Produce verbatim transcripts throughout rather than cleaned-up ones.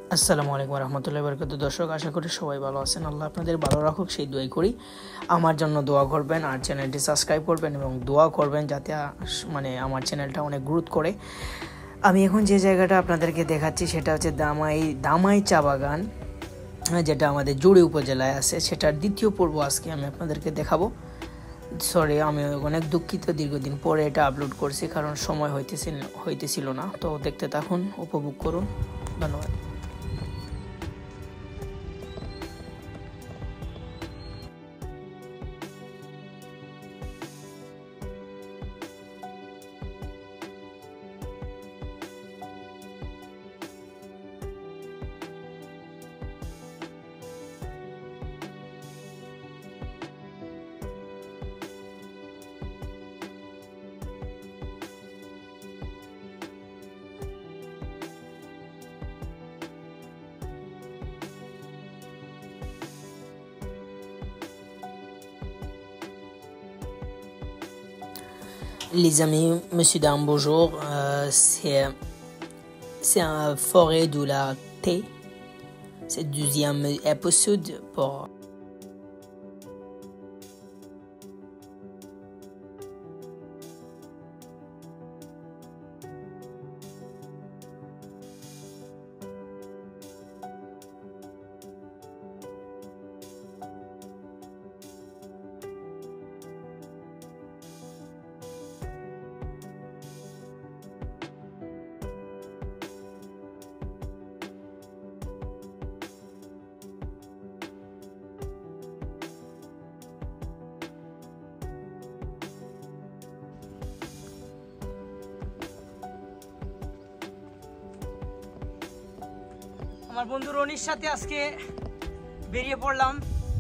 আসসালামু আলাইকুম রহমতুল্লাহি বারাকাতুহু। দর্শক, আশা করি সবাই ভালো আছেন। আল্লাহ আপনাদের ভালো রাখুক সেই দোয়াই করি। আমার জন্য দোয়া করবেন আর চ্যানেলটি সাবস্ক্রাইব করবেন এবং দোয়া করবেন যাতে মানে আমার চ্যানেলটা অনেক গ্রোথ করে। আমি এখন যে জায়গাটা আপনাদেরকে দেখাচ্ছি সেটা হচ্ছে দামাই দামাই চা বাগান, যেটা আমাদের জুড়ি উপজেলায় আছে। সেটার দ্বিতীয় পর্ব আজকে আমি আপনাদেরকে দেখাবো। সরি, আমি অনেক দুঃখিত, দীর্ঘদিন পরে এটা আপলোড করছি কারণ সময় হইতেছিল হইতেছিল না। তো দেখতে থাকুন, উপভোগ করুন। ধন্যবাদ। Les amis, monsieur dame, bonjour. Euh, c'est, c'est un forêt de la thé. C'est le deuxième épisode pour... আমার বন্ধু রনির সাথে আজকে বেরিয়ে পড়লাম।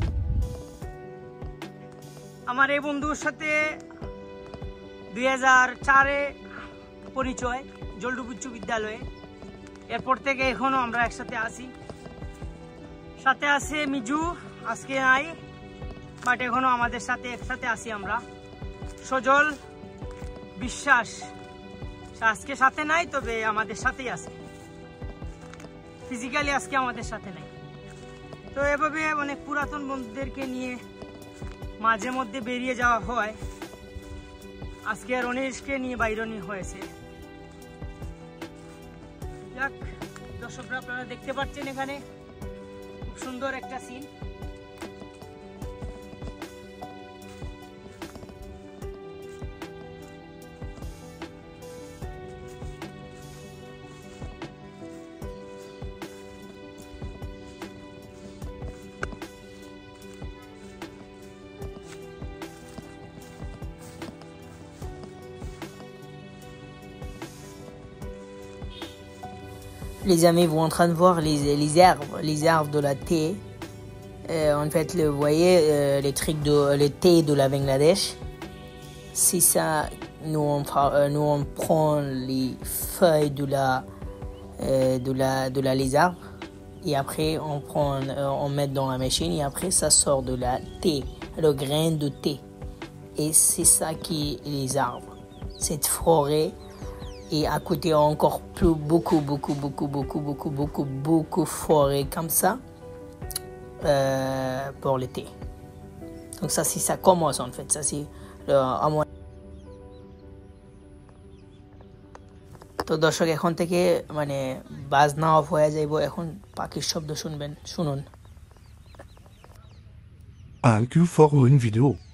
আমার এই বন্ধুর সাথে দুই হাজার চারে পরিচয় জলডুবি উচ্চ বিদ্যালয়ে। এরপর থেকে এখনো আমরা একসাথে আছি। সাথে আছে মিজু, আজকে নাই, বাট এখনো আমাদের সাথে একসাথে আছি আমরা। সজল বিশ্বাস আজকে সাথে নাই, তবে আমাদের সাথেই আছে, ফিজিক্যালি আজকে আমাদের সাথে নাই। তো এভাবে অনেক পুরাতন বন্ধুদেরকে নিয়ে মাঝে মধ্যে বেরিয়ে যাওয়া হয়। আজকে রনিশকে নিয়ে বাইরনি হয়েছে। যাক, দর্শকরা আপনারা দেখতে পাচ্ছেন এখানে খুব সুন্দর একটা scene. Les amis, vous êtes en train de voir les, les arbres, les arbres de la thé. Euh, en fait, le, vous voyez euh, les trucs de le thé de la Bangladesh. C'est ça, nous on, euh, nous on prend les feuilles de la euh, de la de la les arbres et après on prend euh, on met dans la machine et après ça sort de la thé, le grain de thé. Et c'est ça qui est les arbres, cette forêt. Et à côté encore plus beaucoup beaucoup beaucoup beaucoup beaucoup beaucoup beaucoup forêt comme ça euh, pour l'été. Donc ça c'est ça commence en fait, ça c'est le à moi. তো দর্শক, এখন থেকে মানে বাজনা অফ হয়ে যাইব, এখন পাখির শব্দ শুনবেন, শুনুন। Thank you for une vidéo.